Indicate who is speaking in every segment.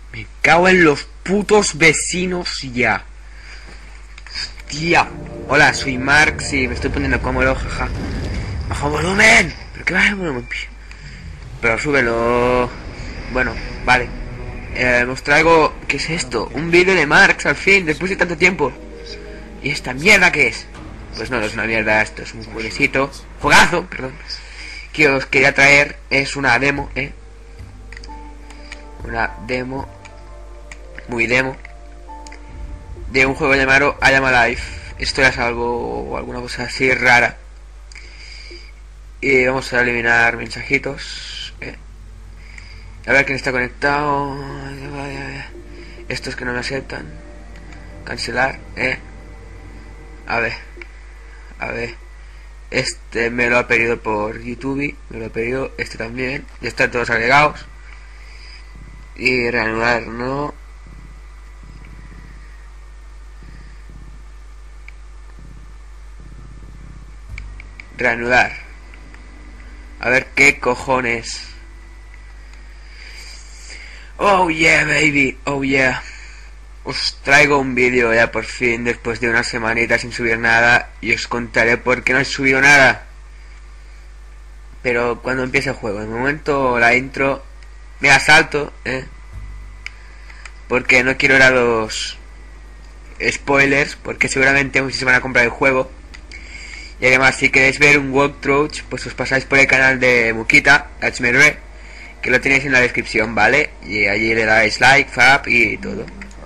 Speaker 1: Me cago en los putos vecinos ya. Hostia. Hola, soy Mark. Sí, me estoy poniendo cómodo, jaja. Baja volumen. ¿Pero qué baja volumen? Pero súbelo. Bueno, vale. Os traigo... ¿Qué es esto? Un vídeo de Marx, al fin, después de tanto tiempo. ¿Y esta mierda qué es? Pues no, no es una mierda, esto es un jueguecito. Juegazo, perdón. Que os quería traer. Es una demo, Una demo. Muy demo. De un juego llamado I Am Alive. Esto ya es algo... alguna cosa así rara. Y vamos a eliminar mensajitos. A ver quién está conectado. Estos que no me aceptan. Cancelar. A ver. Este me lo ha pedido por YouTube. Me lo ha pedido. Este también. Ya están todos agregados. Y reanudar, no. Reanudar. A ver qué cojones. Oh yeah, baby. Oh yeah. Os traigo un vídeo ya por fin, después de una semanita sin subir nada, y os contaré por qué no he subido nada. Pero cuando empiece el juego, de momento la intro, mira, salto, porque no quiero ir a los spoilers, porque seguramente muchos se van a comprar el juego. Y además, si queréis ver un walkthrough, pues os pasáis por el canal de Mukita, HMR, que lo tenéis en la descripción, ¿vale? Y allí le dais like, fab y todo.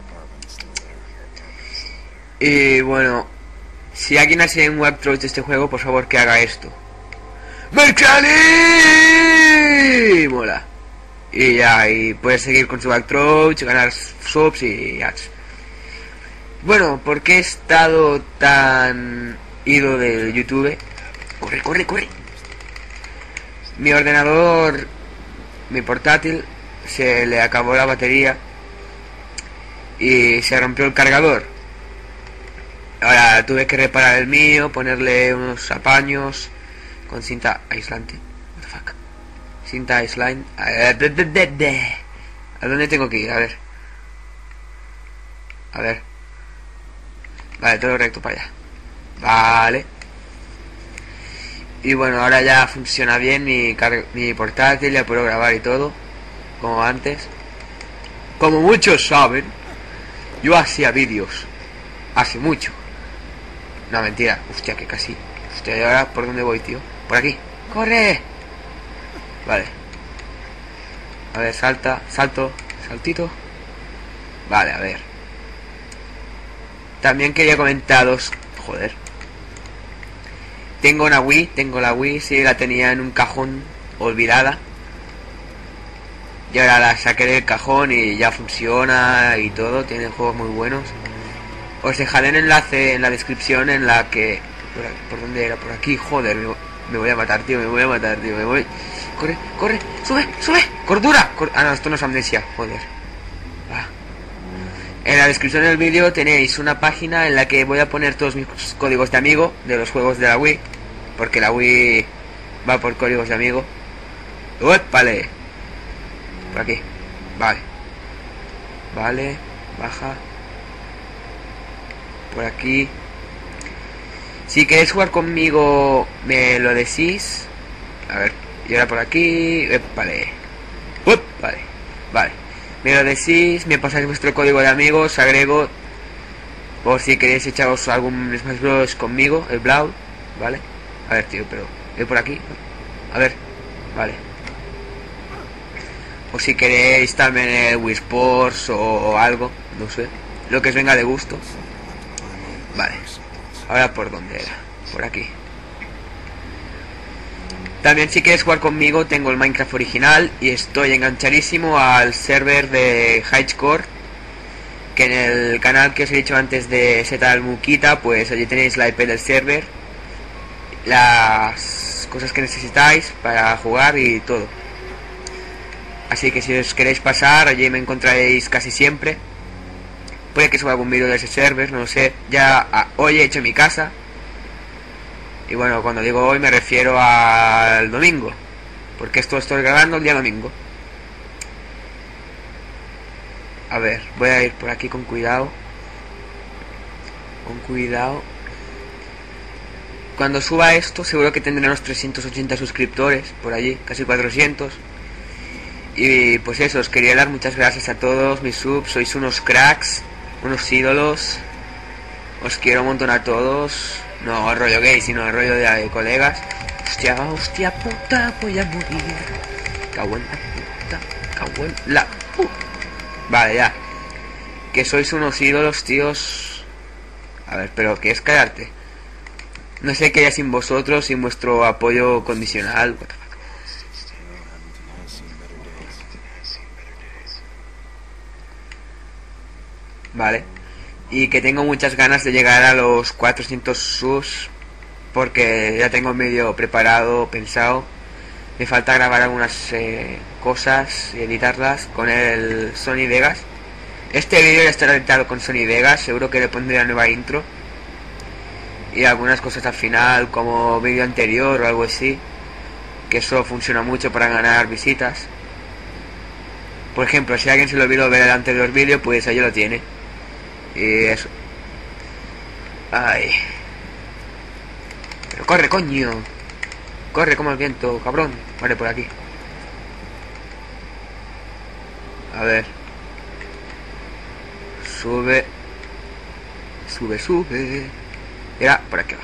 Speaker 1: Y bueno, si alguien hace un walkthrough de este juego, por favor que haga esto. ¡Mercali! Mola. Y ya, y puedes seguir con su walkthrough, ganar subs y ads. Bueno, ¿por qué he estado tan ido del YouTube? Corre. Mi ordenador, mi portátil, se le acabó la batería y se rompió el cargador. Ahora tuve que reparar el mío, ponerle unos apaños con cinta aislante. What the fuck? Cinta aislante. ¿A dónde tengo que ir? A ver. Vale, todo recto para allá. Vale. Y bueno, ahora ya funciona bien mi portátil, ya puedo grabar y todo, como antes. Como muchos saben, yo hacía vídeos hace mucho. No, mentira. Hostia, que casi. Hostia, ¿y ahora por dónde voy, tío? Por aquí. ¡Corre! Vale. A ver, saltito. Vale, a ver. También quería comentaros... Joder. Tengo la Wii, sí, la tenía en un cajón olvidada. Y ahora la saqué del cajón y ya funciona y todo, tiene juegos muy buenos. Os dejaré el enlace en la descripción en la que... ¿Por dónde era? Por aquí, joder, me voy a matar, tío, me voy. Corre, sube, cordura. Ah, no, esto no es amnesia, joder. En la descripción del vídeo tenéis una página en la que voy a poner todos mis códigos de amigo de los juegos de la Wii, porque la Wii va por códigos de amigo. Vale. Por aquí. Vale, baja. Por aquí. Si queréis jugar conmigo, me lo decís. A ver, y ahora por aquí. Vale. Me lo decís, me pasáis vuestro código de amigos, agrego. Por si queréis echaros algún Smash Bros conmigo, el Blau, ¿vale? A ver, tío, pero... por aquí. A ver, vale. O si queréis también el Wii Sports o algo, no sé. Lo que os venga de gusto. Vale. Ahora, ¿por dónde era? Por aquí. También si quieres jugar conmigo tengo el Minecraft original y estoy enganchadísimo al server de Highscore, que en el canal que os he dicho antes de Setal Mukita, pues allí tenéis la IP del server, las cosas que necesitáis para jugar y todo. Así que si os queréis pasar, allí me encontraréis casi siempre. Puede que suba algún vídeo de ese server, no lo sé. Ya hoy he hecho mi casa. Y bueno, cuando digo hoy me refiero al domingo, porque esto lo estoy grabando el día domingo. A ver, voy a ir por aquí con cuidado. Con cuidado. Cuando suba esto, seguro que tendré unos 380 suscriptores por allí, casi 400. Y pues eso, os quería dar muchas gracias a todos mis subs, sois unos cracks, unos ídolos. Os quiero un montón a todos. No rollo gay, sino rollo de colegas. Hostia puta, voy a morir. Cago en la puta, cago en la puta. Vale, ya. Que sois unos ídolos, tíos. A ver, pero ¿qué es callarte? No sé qué haya sin vosotros, sin vuestro apoyo condicional. Vale. Y que tengo muchas ganas de llegar a los 400 subs. Porque ya tengo medio preparado, pensado. Me falta grabar algunas cosas y editarlas con el Sony Vegas. Este vídeo ya estará editado con Sony Vegas. Seguro que le pondré la nueva intro. Y algunas cosas al final, como vídeo anterior o algo así. Que eso funciona mucho para ganar visitas. Por ejemplo, si a alguien se le olvidó ver el anterior vídeo, pues ahí lo tiene. Y eso. Ay. Pero corre, coño. Corre como el viento, cabrón. Vale, por aquí. A ver. Sube. Sube. Era por aquí abajo.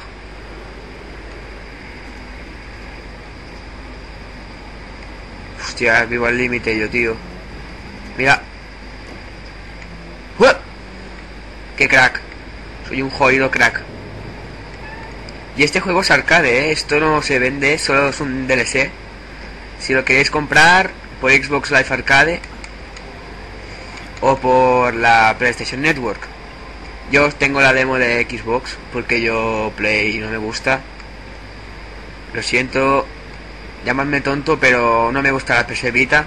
Speaker 1: Hostia, vivo al límite yo, tío. Mira. ¡Uah! ¡Qué crack! Soy un jodido crack. Y este juego es arcade, ¿eh? Esto no se vende, solo es un DLC. Si lo queréis comprar por Xbox Live Arcade o por la PlayStation Network. Yo tengo la demo de Xbox porque yo Play no me gusta. Lo siento, llamadme tonto, pero no me gusta la PS Vita.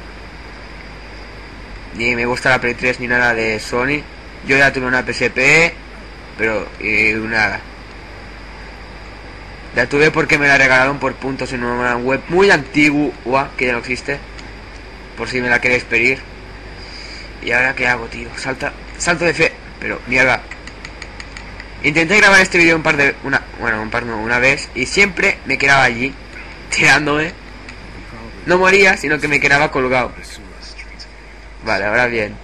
Speaker 1: Ni me gusta la Play 3 ni nada de Sony. Yo ya tuve una PSP, pero nada. La tuve porque me la regalaron por puntos en una web muy antigua, que ya no existe. Por si me la queréis pedir. ¿Y ahora qué hago, tío? Salto de fe. Pero, mierda. Intenté grabar este vídeo una vez. Y siempre me quedaba allí, tirándome. No moría, sino que me quedaba colgado. Vale, ahora bien.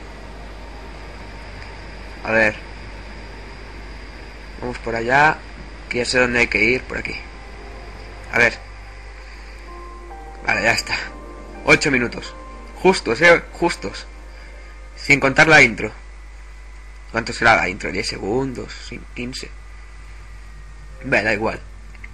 Speaker 1: A ver. Vamos por allá. Que ya sé dónde hay que ir, por aquí. A ver. Vale, ya está. 8 minutos. Justos, justos. Sin contar la intro. ¿Cuánto será la intro? 10 segundos, 15. Vale, da igual.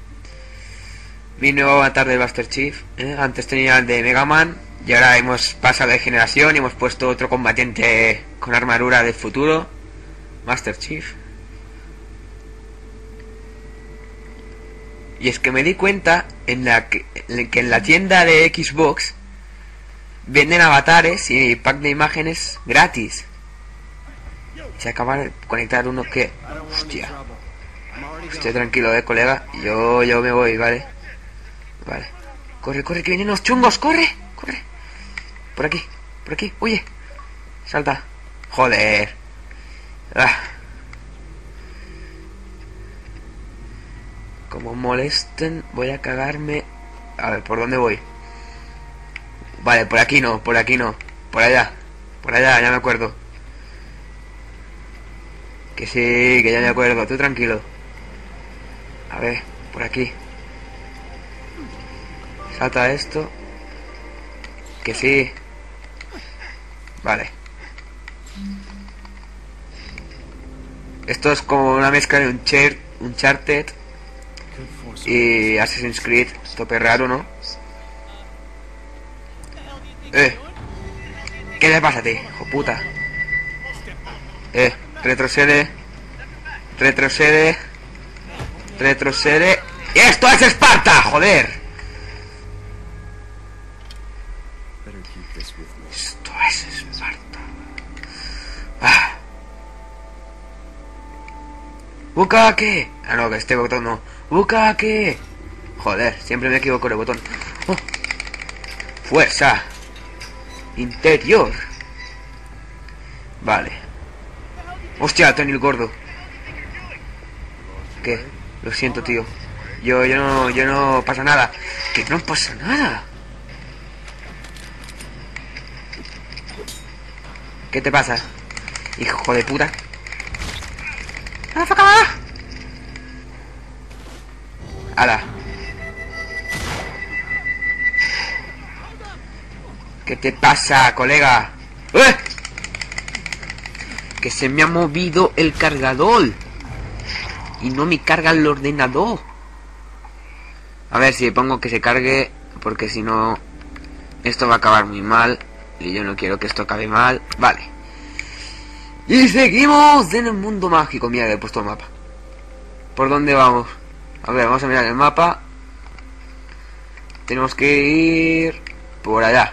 Speaker 1: Mi nuevo avatar de Master Chief. Antes tenía el de Mega Man. Y ahora hemos pasado de generación y hemos puesto otro combatiente con armadura del futuro. Master Chief. Y es que me di cuenta que en la tienda de Xbox venden avatares y pack de imágenes gratis. Se acaba de conectar uno que... Hostia. Estoy tranquilo, colega. Yo me voy, ¿vale? Vale. Corre, que vienen los chungos. Corre. Por aquí. Oye. Salta. Joder. Como molesten, voy a cagarme. A ver, ¿por dónde voy? Vale, por aquí no. Por allá, ya me acuerdo. Que sí, que ya me acuerdo. Tú tranquilo. A ver, por aquí. Salta esto. Que sí. Vale. Esto es como una mezcla de Uncharted y Assassin's Creed. Tope raro, ¿no? ¿Qué le pasa a ti, hijo puta? Retrocede. ¡Esto es Esparta! ¡Joder! Esto es Esparta. ¡Bukake! Ah, no, que este botón no. ¡Bukake! Joder, siempre me equivoco con el botón. Fuerza interior. Vale. Hostia, Tony el gordo. ¿Qué? Lo siento, tío. Yo no pasa nada. Que no pasa nada. ¿Qué te pasa? Hijo de puta. ¡Hala! ¿Qué te pasa, colega? ¡Eh! Que se me ha movido el cargador y no me carga el ordenador. A ver si pongo que se cargue, porque si no esto va a acabar muy mal y yo no quiero que esto acabe mal. Vale. Y seguimos en el mundo mágico. Mira, he puesto el mapa. ¿Por dónde vamos? A ver, vamos a mirar el mapa. Tenemos que ir por allá.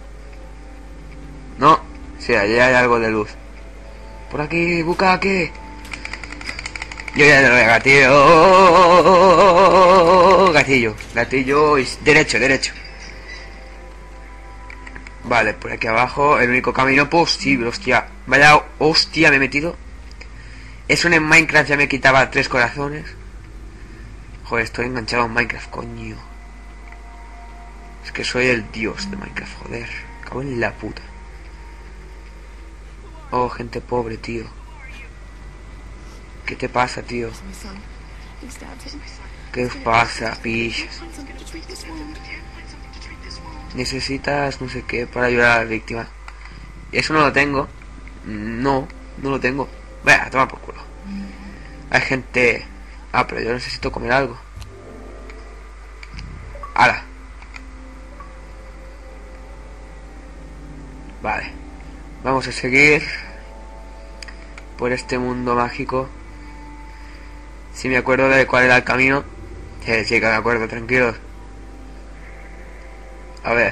Speaker 1: No, sí, allá hay algo de luz. Por aquí, bucaque. Yo ya lo veo, gatillo. Gatillo y derecho. Vale, por aquí abajo, el único camino posible, hostia. Vaya, hostia, me he metido. Eso en Minecraft ya me quitaba 3 corazones. Joder, estoy enganchado en Minecraft, coño. Es que soy el dios de Minecraft, joder. Cago en la puta. Oh, gente pobre, tío. ¿Qué te pasa, tío? ¿Qué os pasa, pish? Necesitas no sé qué para ayudar a la víctima. Eso no lo tengo. No lo tengo. Vaya, toma por culo. Hay gente... Ah, pero yo necesito comer algo. ¡Hala! Vale. Vamos a seguir por este mundo mágico. Si me acuerdo de cuál era el camino. Sí, que me acuerdo, tranquilos. A ver.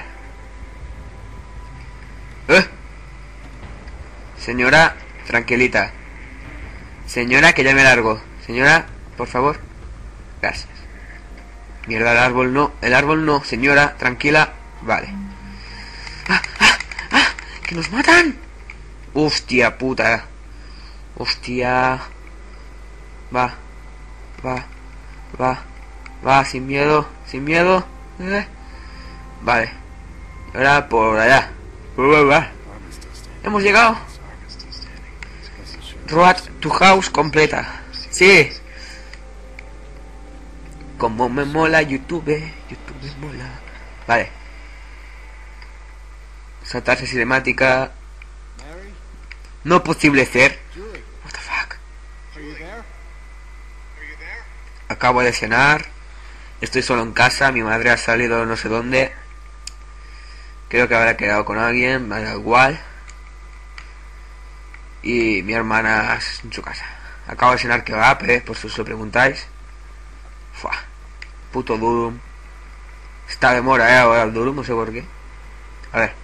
Speaker 1: Señora, tranquilita. Señora, que ya me largo. Señora, por favor. Gracias. Mierda, el árbol no, señora, tranquila. Vale. ¡Que nos matan! Hostia puta. Hostia. Va, sin miedo. Vale. Ahora por allá. Hemos llegado. Road to house completa. Sí. Como me mola YouTube mola. Vale. Saltarse cinemática. No posible ser. What the fuck. Acabo de cenar. Estoy solo en casa. Mi madre ha salido no sé dónde. Creo que habrá quedado con alguien. Me da igual. Y mi hermana en su casa. Acabo de cenar kebab, por si os lo preguntáis. Fua. Puto Durum. Está de mora, ahora el Durum, no sé por qué. A ver.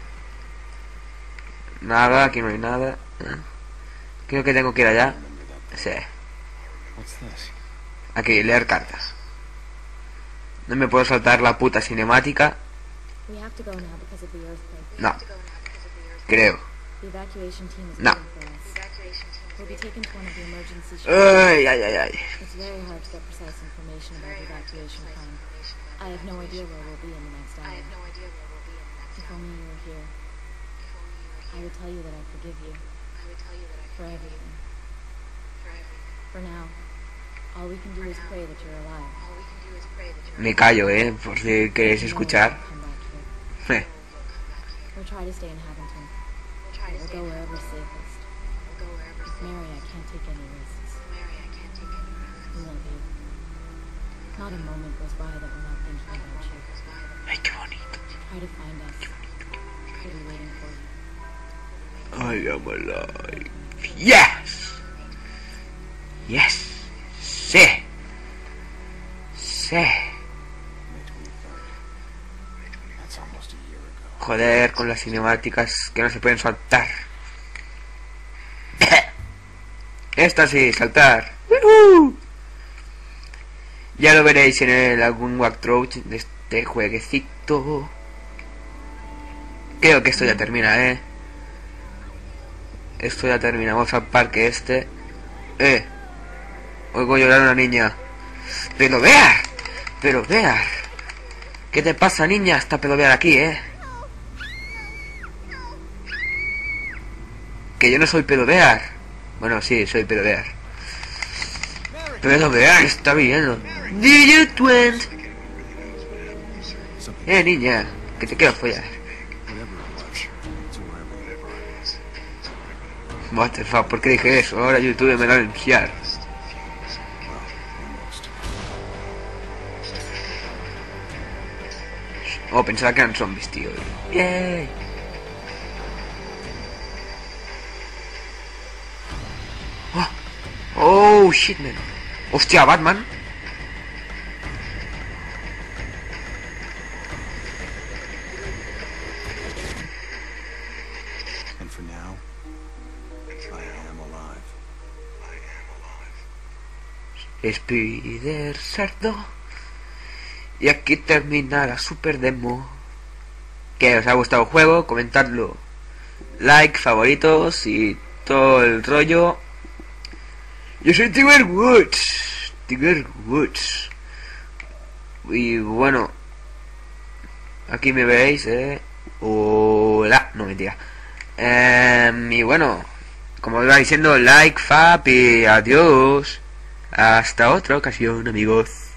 Speaker 1: Nada, aquí no hay nada. Creo que tengo que ir allá. Sí. Aquí, leer cartas. No me puedo saltar la puta cinemática. No. Creo. No. Ay.
Speaker 2: I would tell you that I forgive you for everything. For now, all we can do is pray that you're alive.
Speaker 1: Me callo, por si queréis escuchar.
Speaker 2: We'll try to stay in Haventon. We'll go wherever's safest. With Mary, I can't take any risks. We love you. Not a moment goes by that we're not thinking about you.
Speaker 1: Ay, qué bonito.
Speaker 2: Try to find us. We'll be waiting for you.
Speaker 1: I am alive. Yes. Sí. Joder, con las cinemáticas que no se pueden saltar. Esta sí, saltar. Ya lo veréis en algún walkthrough de este jueguecito. Creo que esto ya termina, esto ya termina. Vamos al parque este. Oigo llorar a una niña. Pero vea. ¿Qué te pasa, niña? Está pedovear aquí, Que yo no soy pedovear. Bueno, sí, soy pedovear. Pedovear está viendo. Do you twins? Niña, que te quiero follar. What the fuck, ¿por qué dije eso? Ahora YouTube me va a denunciar. Oh, pensaba que eran zombies, tío. Yay. Oh, shit, man. Hostia, Batman.
Speaker 3: And for now, I am alive.
Speaker 1: Spider Sardo. Y aquí termina la super demo. Que os ha gustado el juego, comentadlo. Like, favoritos y todo el rollo. Yo soy Tiger Woods. Y bueno, aquí me veis, hola, no mentira. Y bueno, como iba diciendo, like, fab y adiós. Hasta otra ocasión, amigos.